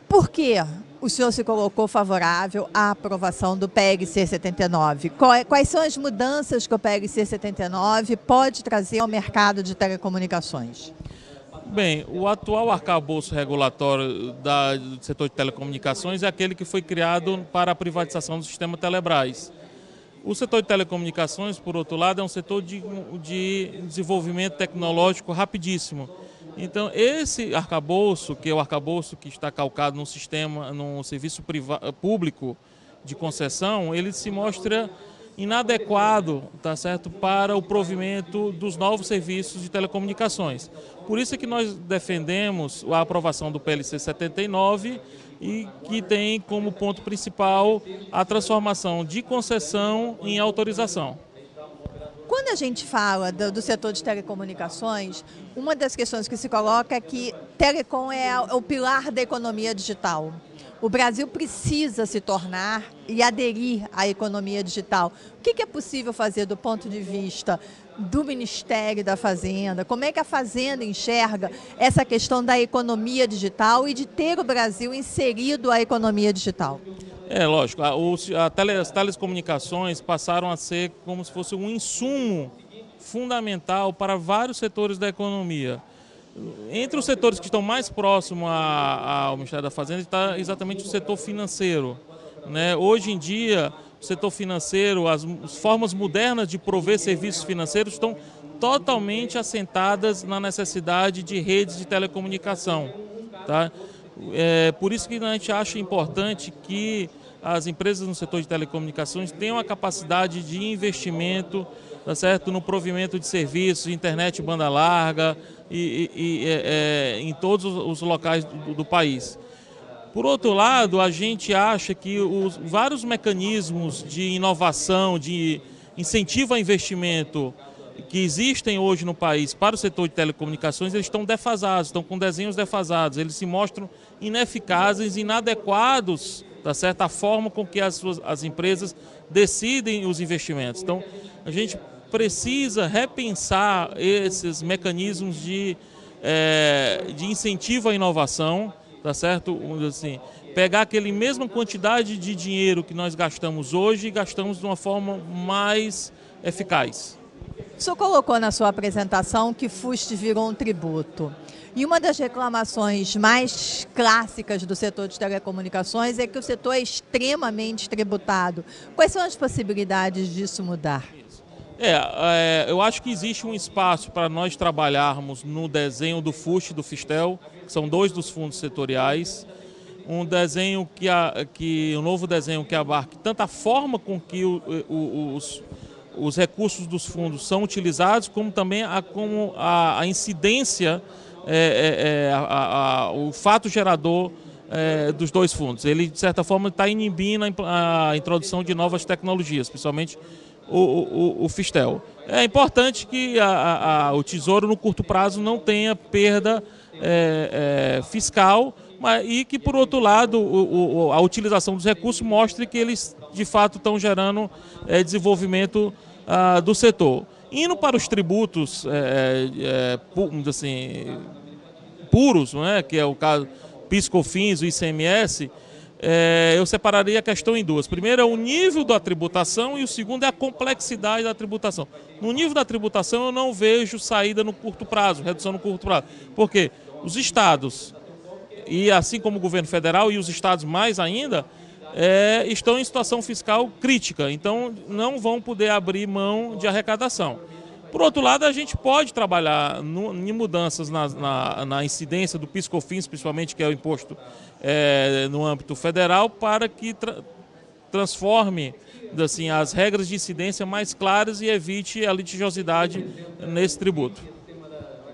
Por que o senhor se colocou favorável à aprovação do PLC 79? Quais são as mudanças que o PLC 79 pode trazer ao mercado de telecomunicações? Bem, o atual arcabouço regulatório do setor de telecomunicações é aquele que foi criado para a privatização do sistema Telebrás. O setor de telecomunicações, por outro lado, é um setor de desenvolvimento tecnológico rapidíssimo. Então, esse arcabouço, que é o arcabouço que está calcado num sistema, num serviço público de concessão, ele se mostra inadequado, tá certo, para o provimento dos novos serviços de telecomunicações. Por isso é que nós defendemos a aprovação do PLC 79 e que tem como ponto principal a transformação de concessão em autorização. Quando a gente fala do setor de telecomunicações, uma das questões que se coloca é que telecom é o pilar da economia digital. O Brasil precisa se tornar e aderir à economia digital. O que é possível fazer do ponto de vista do Ministério da Fazenda? Como é que a Fazenda enxerga essa questão da economia digital e de ter o Brasil inserido à economia digital? É lógico, as telecomunicações passaram a ser como se fosse um insumo fundamental para vários setores da economia. Entre os setores que estão mais próximos ao Ministério da Fazenda está exatamente o setor financeiro, né? Hoje em dia, o setor financeiro, as formas modernas de prover serviços financeiros estão totalmente assentadas na necessidade de redes de telecomunicação, tá? Por isso que a gente acha importante que as empresas no setor de telecomunicações tenham a capacidade de investimento, tá certo, no provimento de serviços, internet banda larga em todos os locais do país. Por outro lado, a gente acha que os vários mecanismos de inovação, de incentivo a investimento que existem hoje no país para o setor de telecomunicações, eles estão defasados, estão com desenhos defasados, eles se mostram ineficazes, inadequados, tá certo, a forma com que as empresas decidem os investimentos. Então, a gente precisa repensar esses mecanismos de incentivo à inovação, tá certo? Assim, pegar aquela mesma quantidade de dinheiro que nós gastamos hoje e gastamos de uma forma mais eficaz. O senhor colocou na sua apresentação que FUST virou um tributo. E uma das reclamações mais clássicas do setor de telecomunicações é que o setor é extremamente tributado. Quais são as possibilidades disso mudar? Eu acho que existe um espaço para nós trabalharmos no desenho do FUST e do FISTEL, que são dois dos fundos setoriais, um desenho um novo desenho que abarque tanto a forma com que os recursos dos fundos são utilizados, como também a incidência, o fato gerador dos dois fundos. Ele, de certa forma, está inibindo a introdução de novas tecnologias, principalmente o FISTEL. É importante que o Tesouro, no curto prazo, não tenha perda fiscal, e que, por outro lado, a utilização dos recursos mostre que eles, de fato, estão gerando desenvolvimento do setor. Indo para os tributos assim, puros, né, que é o caso PIS/COFINS, o ICMS, eu separaria a questão em duas. Primeiro é o nível da tributação e o segundo é a complexidade da tributação. No nível da tributação eu não vejo saída no curto prazo, redução no curto prazo. Por quê? Os estados, e assim como o governo federal e os estados mais ainda, estão em situação fiscal crítica, então não vão poder abrir mão de arrecadação. Por outro lado, a gente pode trabalhar em mudanças na incidência do PIS/COFINS, principalmente, que é o imposto no âmbito federal, para que transforme assim, as regras de incidência mais claras e evite a litigiosidade nesse tributo.